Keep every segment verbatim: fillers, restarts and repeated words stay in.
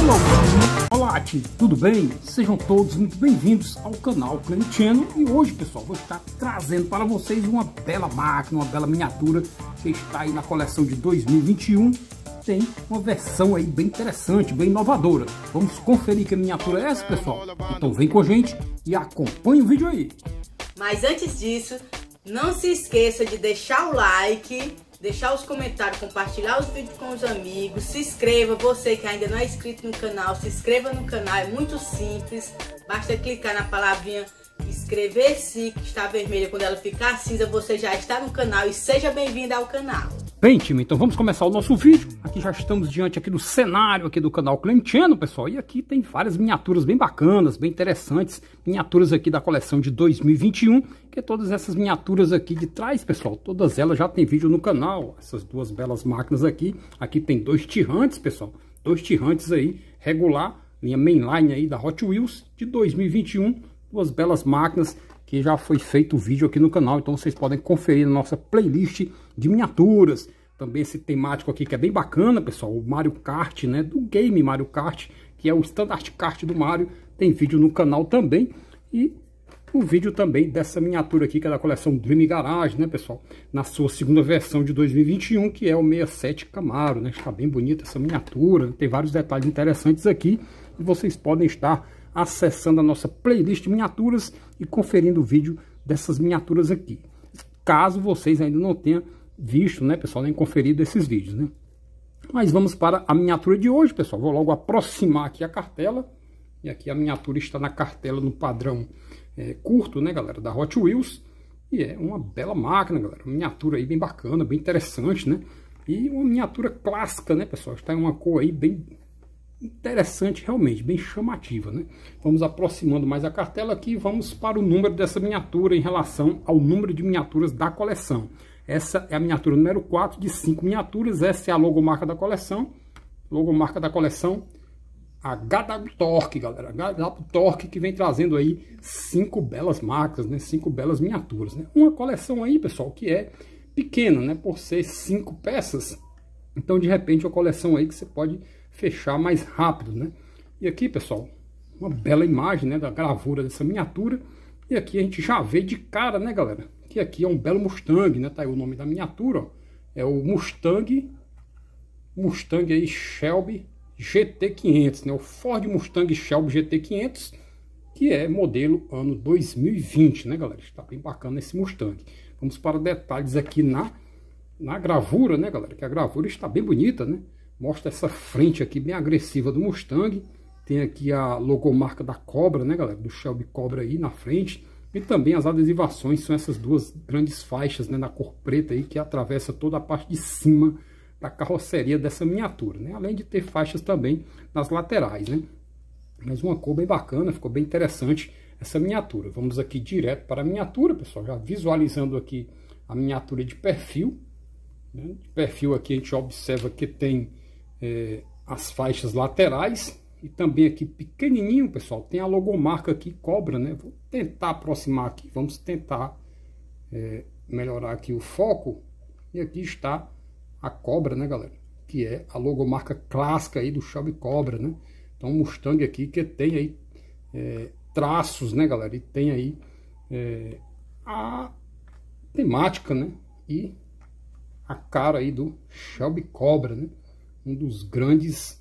Olá, time, tudo bem? Sejam todos muito bem-vindos ao canal Clan Channel. E hoje, pessoal, vou estar trazendo para vocês uma bela máquina, uma bela miniatura que está aí na coleção de dois mil e vinte e um. Tem uma versão aí bem interessante, bem inovadora. Vamos conferir que miniatura é essa, pessoal? Então vem com a gente e acompanhe o vídeo aí. Mas antes disso, não se esqueça de deixar o like, deixar os comentários, compartilhar os vídeos com os amigos, se inscreva, você que ainda não é inscrito no canal, se inscreva no canal, é muito simples, basta clicar na palavrinha inscrever-se, que está vermelha, quando ela ficar cinza, você já está no canal e seja bem-vindo ao canal. Bem, time, então vamos começar o nosso vídeo. Aqui já estamos diante aqui do cenário aqui do canal Clan Channel, pessoal, e aqui tem várias miniaturas bem bacanas, bem interessantes, miniaturas aqui da coleção de dois mil e vinte e um, que todas essas miniaturas aqui de trás, pessoal, todas elas já tem vídeo no canal, essas duas belas máquinas aqui. Aqui tem dois Tirantes, pessoal, dois Tirantes aí, regular, linha mainline aí da Hot Wheels de dois mil e vinte e um, duas belas máquinas que já foi feito o vídeo aqui no canal, então vocês podem conferir na nossa playlist de miniaturas. Também esse temático aqui que é bem bacana, pessoal, o Mario Kart, né, do game Mario Kart, que é o Standard Kart do Mario, tem vídeo no canal também. E o vídeo também dessa miniatura aqui, que é da coleção Dream Garage, né, pessoal, na sua segunda versão de dois mil e vinte e um, que é o sessenta e sete Camaro, né, está bem bonita essa miniatura, tem vários detalhes interessantes aqui, e vocês podem estar acessando a nossa playlist de miniaturas e conferindo o vídeo dessas miniaturas aqui, caso vocês ainda não tenham visto, né, pessoal, nem conferido esses vídeos, né. Mas vamos para a miniatura de hoje, pessoal. Vou logo aproximar aqui a cartela, e aqui a miniatura está na cartela no padrão é, curto, né, galera, da Hot Wheels, e é uma bela máquina, galera, uma miniatura aí bem bacana, bem interessante, né, e uma miniatura clássica, né, pessoal, está em uma cor aí bem interessante, realmente, bem chamativa, né. Vamos aproximando mais a cartela aqui e vamos para o número dessa miniatura em relação ao número de miniaturas da coleção. Essa é a miniatura número quatro de cinco miniaturas, essa é a logomarca da coleção, logomarca da coleção H W Torque, galera, H W Torque, que vem trazendo aí cinco belas máquinas, né, cinco belas miniaturas, né. Uma coleção aí, pessoal, que é pequena, né, por ser cinco peças, então de repente é uma coleção aí que você pode fechar mais rápido, né. E aqui, pessoal, uma bela imagem, né, da gravura dessa miniatura, e aqui a gente já vê de cara, né, galera, que aqui é um belo Mustang, né, tá aí o nome da miniatura, ó, é o Mustang, Mustang aí Shelby G T quinhentos, né, o Ford Mustang Shelby G T quinhentos, que é modelo ano dois mil e vinte, né, galera, está bem bacana esse Mustang. Vamos para detalhes aqui na, na gravura, né, galera, que a gravura está bem bonita, né, mostra essa frente aqui bem agressiva do Mustang, tem aqui a logomarca da Cobra, né, galera, do Shelby Cobra aí na frente, e também as adesivações são essas duas grandes faixas, né, na cor preta aí, que atravessa toda a parte de cima da carroceria dessa miniatura, né, além de ter faixas também nas laterais, né, mas uma cor bem bacana, ficou bem interessante essa miniatura. Vamos aqui direto para a miniatura, pessoal, já visualizando aqui a miniatura de perfil, né, de perfil aqui a gente observa que tem é, as faixas laterais. E também aqui pequenininho, pessoal, tem a logomarca aqui, Cobra, né? Vou tentar aproximar aqui, vamos tentar é, melhorar aqui o foco. E aqui está a Cobra, né, galera? Que é a logomarca clássica aí do Shelby Cobra, né? Então, um Mustang aqui que tem aí é, traços, né, galera? E tem aí é, a temática, né? E a cara aí do Shelby Cobra, né? Um dos grandes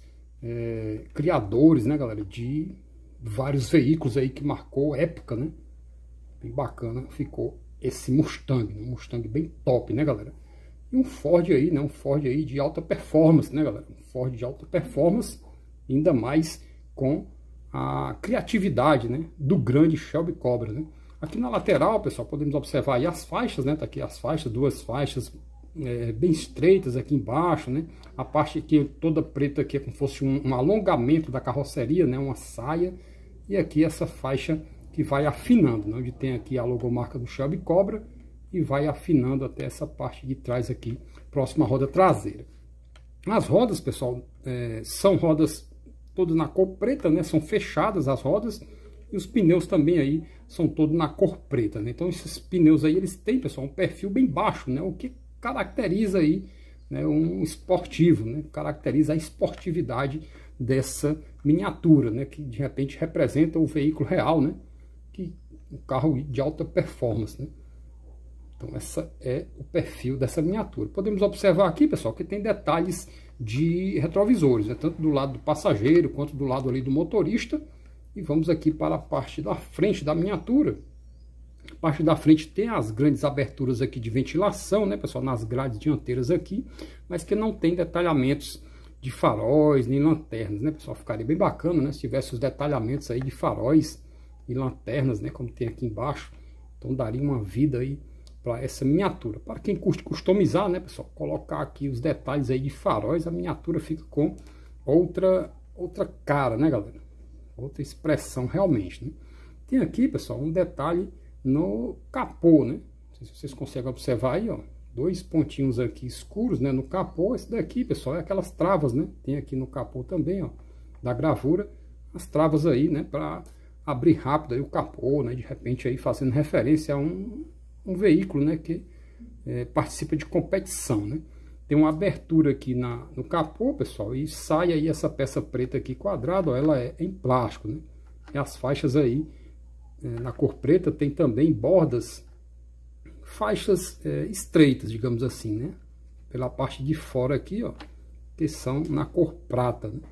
É, criadores, né, galera, de vários veículos aí que marcou época, né, bem bacana ficou esse Mustang, né? Um Mustang bem top, né, galera, e um Ford aí, né, um Ford aí de alta performance, né, galera, um Ford de alta performance, ainda mais com a criatividade, né, do grande Shelby Cobra, né. Aqui na lateral, pessoal, podemos observar aí as faixas, né, tá aqui as faixas, duas faixas É, bem estreitas aqui embaixo, né? A parte aqui toda preta aqui é como se fosse um, um alongamento da carroceria, né? Uma saia. E aqui essa faixa que vai afinando, né? Onde tem aqui a logomarca do Shelby Cobra e vai afinando até essa parte de trás aqui, próxima à roda traseira. As rodas, pessoal, é, são rodas todas na cor preta, né? São fechadas as rodas. E os pneus também aí são todos na cor preta, né? Então esses pneus aí, eles têm, pessoal, um perfil bem baixo, né? O que caracteriza aí, né, um esportivo, né? Caracteriza a esportividade dessa miniatura, né, que de repente representa o veículo real, né, que um carro de alta performance, né. Então essa é o perfil dessa miniatura. Podemos observar aqui, pessoal, que tem detalhes de retrovisores, né, tanto do lado do passageiro quanto do lado ali do motorista. E vamos aqui para a parte da frente da miniatura. A parte da frente tem as grandes aberturas aqui de ventilação, né, pessoal, nas grades dianteiras aqui, mas que não tem detalhamentos de faróis nem lanternas, né, pessoal. Ficaria bem bacana, né, se tivesse os detalhamentos aí de faróis e lanternas, né, como tem aqui embaixo. Então daria uma vida aí para essa miniatura. Para quem curte customizar, né, pessoal, colocar aqui os detalhes aí de faróis, a miniatura fica com outra outra cara, né, galera? Outra expressão realmente, né? Tem aqui, pessoal, um detalhe no capô, né? Não sei se vocês conseguem observar aí, ó, dois pontinhos aqui escuros, né, no capô. Esse daqui, pessoal, é aquelas travas, né? Tem aqui no capô também, ó, da gravura, as travas aí, né, para abrir rápido aí o capô, né? De repente aí fazendo referência a um um veículo, né, que é, participa de competição, né? Tem uma abertura aqui na, no capô, pessoal, e sai aí essa peça preta aqui quadrada, ó, ela é em plástico, né? E as faixas aí, é, na cor preta, tem também bordas, faixas é, estreitas, digamos assim, né? Pela parte de fora aqui, ó, que são na cor prata, né?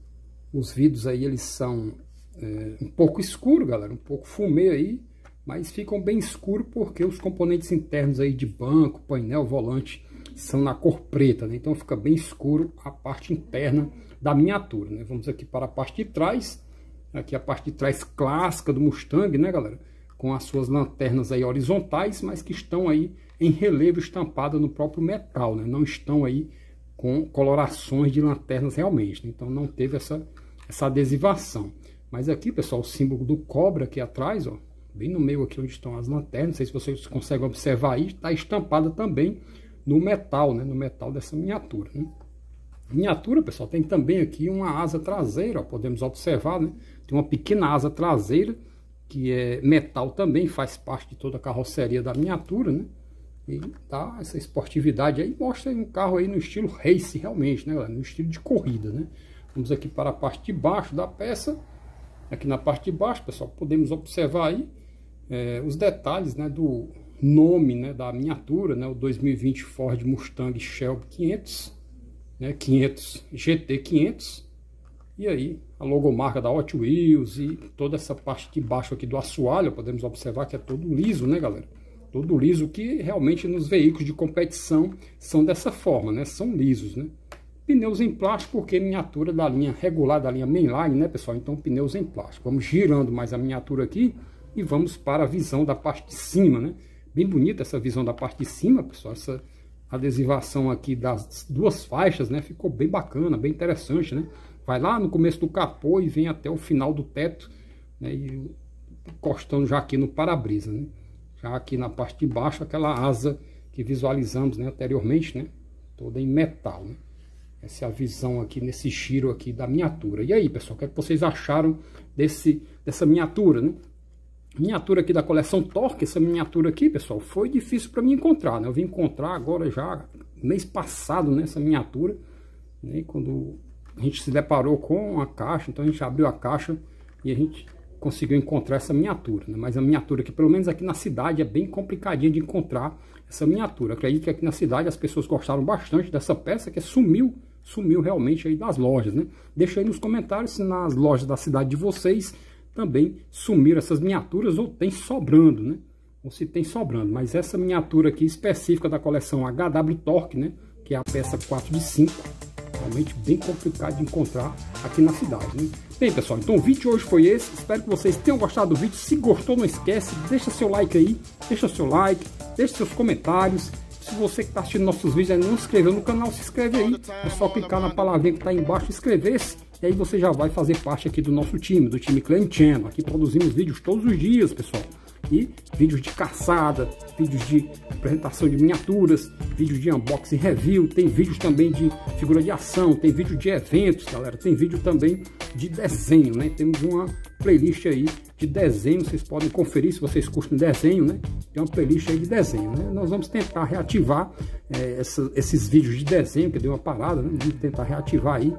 Os vidros aí, eles são é, um pouco escuro, galera, um pouco fumê aí, mas ficam bem escuros porque os componentes internos aí de banco, painel, volante são na cor preta, né? Então fica bem escuro a parte interna da miniatura, né? Vamos aqui para a parte de trás. Aqui a parte de trás clássica do Mustang, né, galera? Com as suas lanternas aí horizontais, mas que estão aí em relevo estampado no próprio metal, né? Não estão aí com colorações de lanternas realmente, né? Então não teve essa, essa adesivação. Mas aqui, pessoal, o símbolo do Cobra aqui atrás, ó, bem no meio aqui onde estão as lanternas, não sei se vocês conseguem observar aí, está estampada também no metal, né, no metal dessa miniatura, né? Miniatura, pessoal, tem também aqui uma asa traseira, ó, podemos observar, né? Tem uma pequena asa traseira, que é metal também, faz parte de toda a carroceria da miniatura, né? E dá essa esportividade aí, mostra aí um carro aí no estilo race realmente, né, galera? No estilo de corrida, né? Vamos aqui para a parte de baixo da peça. Aqui na parte de baixo, pessoal, podemos observar aí É, os detalhes, né, do nome, né, da miniatura, né, o dois mil e vinte Ford Mustang Shelby quinhentos, né, quinhentos G T quinhentos, e aí a logomarca da Hot Wheels e toda essa parte de baixo aqui do assoalho, podemos observar que é todo liso, né, galera? Todo liso, que realmente nos veículos de competição são dessa forma, né, são lisos, né? Pneus em plástico, porque miniatura da linha regular, da linha mainline, né, pessoal? Então pneus em plástico. Vamos girando mais a miniatura aqui e vamos para a visão da parte de cima, né? Bem bonita essa visão da parte de cima, pessoal. Essa adesivação aqui das duas faixas, né? Ficou bem bacana, bem interessante, né? Vai lá no começo do capô e vem até o final do teto, né? E encostando já aqui no para-brisa, né? Já aqui na parte de baixo, aquela asa que visualizamos, né, anteriormente, né? Toda em metal, né? Essa é a visão aqui nesse giro aqui da miniatura. E aí, pessoal, o que é que vocês acharam desse, dessa miniatura, né? Miniatura aqui da coleção Torque. Essa miniatura aqui, pessoal, foi difícil para mim encontrar, né? Eu vim encontrar agora já mês passado, né, essa miniatura, né? Quando a gente se deparou com a caixa, então a gente abriu a caixa e a gente conseguiu encontrar essa miniatura, né? Mas a miniatura aqui, pelo menos aqui na cidade, é bem complicadinha de encontrar essa miniatura. Acredito que aqui na cidade as pessoas gostaram bastante dessa peça, que sumiu, sumiu realmente aí das lojas, né? Deixa aí nos comentários se nas lojas da cidade de vocês também sumiram essas miniaturas ou tem sobrando, né? Ou se tem sobrando. Mas essa miniatura aqui específica da coleção H W Torque, né? Que é a peça quatro de cinco. Realmente bem complicado de encontrar aqui na cidade, né? Bem, pessoal, então o vídeo de hoje foi esse. Espero que vocês tenham gostado do vídeo. Se gostou, não esquece, deixa seu like aí. Deixa seu like, deixa seus comentários. Se você que está assistindo nossos vídeos ainda não se inscreveu no canal, se inscreve aí. É só clicar na palavrinha que está aí embaixo, inscrever-se. E aí você já vai fazer parte aqui do nosso time, do time Clan Channel. Aqui produzimos vídeos todos os dias, pessoal. E vídeos de caçada, vídeos de apresentação de miniaturas, vídeos de unboxing review, tem vídeos também de figura de ação, tem vídeo de eventos, galera, tem vídeo também de desenho, né? Temos uma playlist aí de desenho, vocês podem conferir se vocês curtem desenho, né? Tem uma playlist aí de desenho, né? Nós vamos tentar reativar é, essa, esses vídeos de desenho, que deu uma parada, né? Vamos tentar reativar aí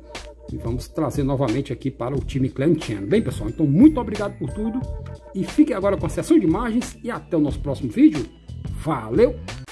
e vamos trazer novamente aqui para o time Clan Channel. Bem, pessoal, então muito obrigado por tudo e fiquem agora com a sessão de imagens e até o nosso próximo vídeo. Valeu!